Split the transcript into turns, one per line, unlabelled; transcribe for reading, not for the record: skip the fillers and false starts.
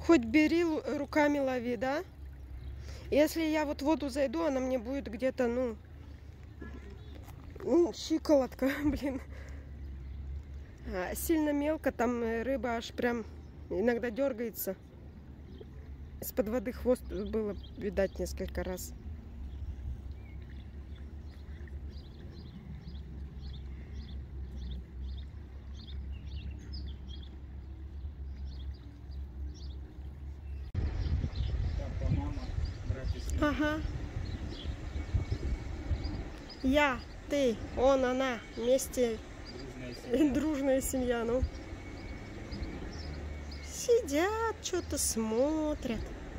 Хоть бери, руками лови, да? Если я вот в воду зайду, она мне будет где-то, щиколотка, блин. Сильно мелко, там рыба аж прям иногда дергается. Из-под воды хвост было видать несколько раз. Ага. Я, ты, он, она. Вместе. Дружная семья, ну. Сидят, что-то смотрят.